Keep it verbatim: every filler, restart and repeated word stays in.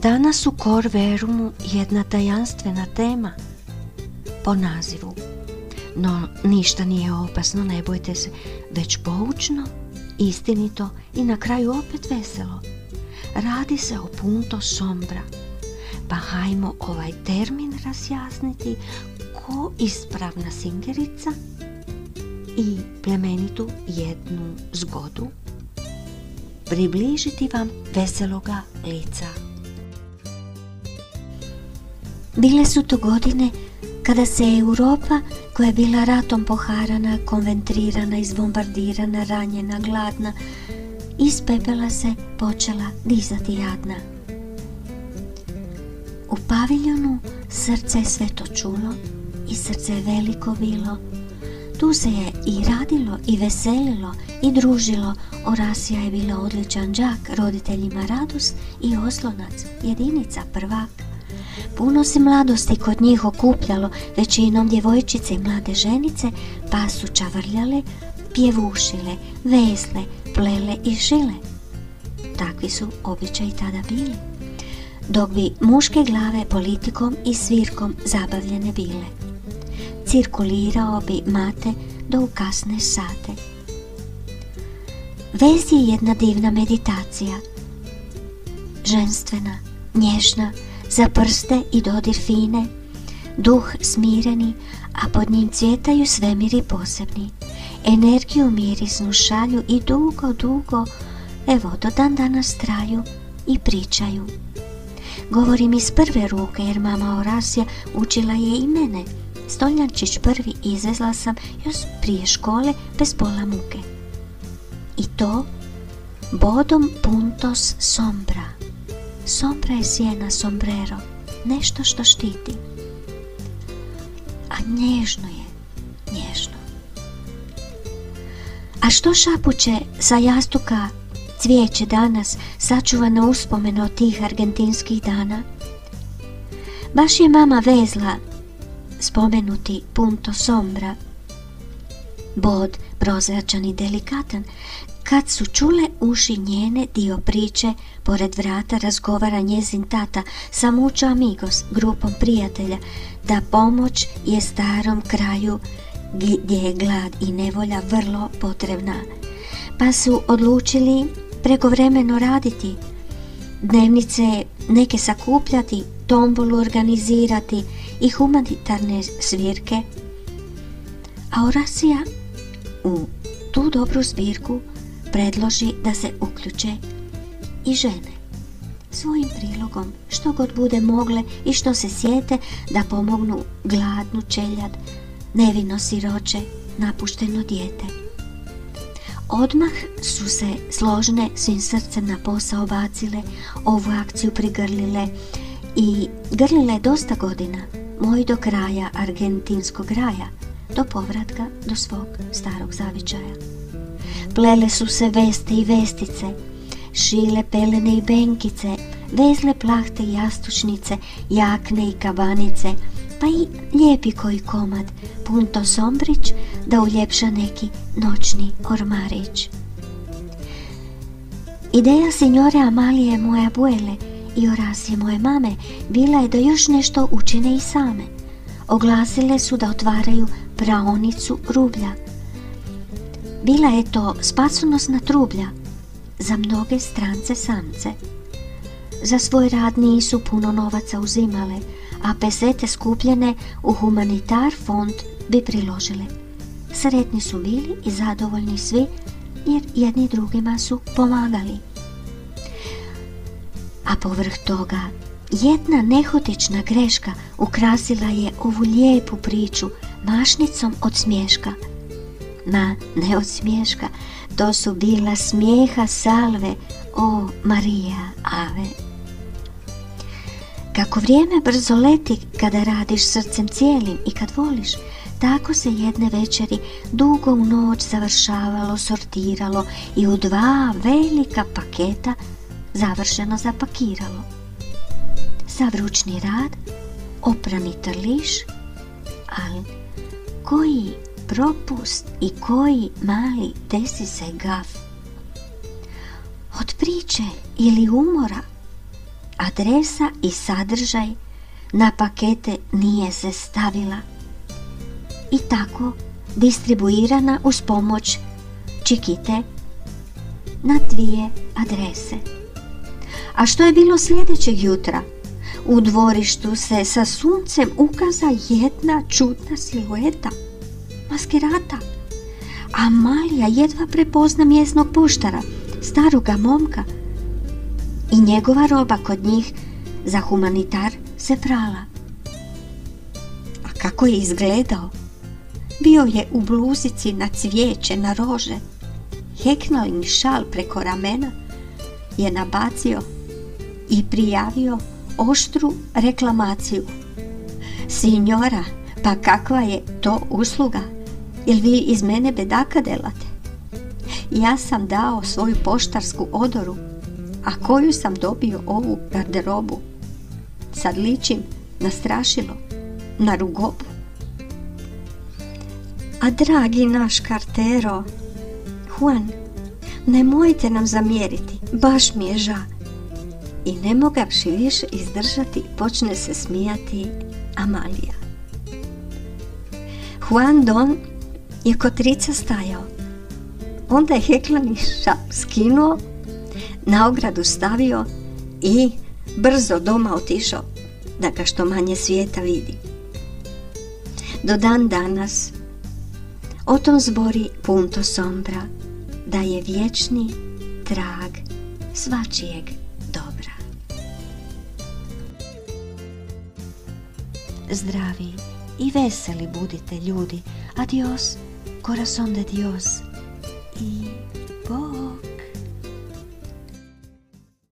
Danas u Cor Verumu jedna tajanstvena tema po nazivu. No ništa nije opasno, ne bojte se, već poučno, istinito i na kraju opet veselo. Radi se o punto sombra. Pa hajmo ovaj termin razjasniti ko ispravna singerica i plemenitu jednu zgodu približiti vam veseloga lica. Bile su to godine kada se Europa, koja je bila ratom poharana, konventrirana, izbombardirana, ranjena, gladna, iz pepela se počela dizati jadna. U paviljonu srce je sve to čulo i srce je veliko bilo. Tu se je i radilo i veselilo i družilo. Orasija je bila odličan đak, roditeljima radost i oslonac, jedinica, prvak. Puno se mladosti kod njih okupljalo, većinom djevojčice i mlade ženice, pa su čavrljale, pjevušile, vesle, plele i šile. Takvi su običaji tada bili, dok bi muške glave politikom i svirkom zabavljene bile. Cirkulirao bi mate do u kasne sate. Vez je jedna divna meditacija, ženstvena, nježna, za prste i dodir fine, duh smireni, a pod njim cvjetaju svemiri posebni. Energiju mirisnu šalju i dugo, dugo, evo do dan danas traju i pričaju. Govorim iz prve ruke jer mama Orasija učila je i mene. Stoljančić prvi izvezla sam još prije škole bez pola muke. I to bodom puntos sombra. Sombra je sjena, sombrero, nešto što štiti. A nježno je, nježno. A što šapuće sa jastuka cvijeće danas, sačuvano uspomeno od tih argentinskih dana? Baš je mama vezla spomenuti punto sombra, bod prozračan i delikatan, kad su čule uši njene dio priče, pored vrata razgovara njezin tata sa mucho amigos, grupom prijatelja, da pomoć je starom kraju gdje je glad i nevolja vrlo potrebna. Pa su odlučili prekovremeno raditi, dnevnice neke sakupljati, tombolu organizirati i humanitarne svirke. A Orasija u tu dobru zbirku predloži da se uključe i žene svojim prilogom, što god bude mogle i što se sjete, da pomognu gladnu čeljad, nevino siroče, napušteno dijete. Odmah su se složne svim srcem na posao bacile, ovu akciju prigrlile i grlile dosta godina, moj do kraja argentinskog raja, do povratka do svog starog zavičaja. Plele su se veste i vestice, šile pelene i benkice, vezle plahte i jastučnice, jakne i kabanice, pa i lijepi koji komad, punto sombrić, da uljepša neki noćni ormarić. Ideja signore Amalije, moje abuele, i Orasije, moje mame, bila je da još nešto učine i same. Oglasile su da otvaraju praonicu rublja. Bila je to spasonosna trublja za mnoge strance samce. Za svoj rad nisu puno novaca uzimale, a pesete skupljene u humanitar fond bi priložile. Sretni su bili i zadovoljni svi, jer jedni drugima su pomagali. A povrh toga, jedna nehotična greška ukrasila je ovu lijepu priču mašnicom od smješka. Ma, ne od smješka, to su bila smijeha salve, o Marija Ave. Kako vrijeme brzo leti kada radiš srcem cijelim i kad voliš, tako se jedne večeri dugo u noć završavalo, sortiralo i u dva velika paketa završeno zapakiralo. Sav ručni rad, oprani trliš, ali koji propust i koji mali desi se gaf. Od priče ili umora adresa i sadržaj na pakete nije se stavila. I tako distribuirana uz pomoć Čikite na dvije adrese. A što je bilo sljedećeg jutra? U dvorištu se sa suncem ukaza jedna čudna silueta, maskerata. Amalija jedva prepozna mjesnog poštara, staroga momka, i njegova roba kod njih za humanitar se prala. A kako je izgledao? Bio je u bluzici na cvijeće, na rože. Heknalni šal preko ramena je nabacio i prijavio oštru reklamaciju. Sinjora, pa kakva je to usluga? Jel vi iz mene bedaka delate? Ja sam dao svoju poštarsku odoru, a koju sam dobio ovu garderobu? Sad ličim na strašilo, na rugobu. A dragi naš kartero, Juan, nemojte nam zamjeriti, baš mi je ža. I ne mogavši više izdržati, počne se smijati Amalija. Juan Don je kod trica stajao. Onda je heklani šal skinuo, na ogradu stavio i brzo doma otišao, da ga što manje svijeta vidi. Do dan danas o tom zbori Punto Sombra, da je vječni trag svačijeg dobra. Zdravi i veseli budite ljudi. Adios, corazón de Dios. I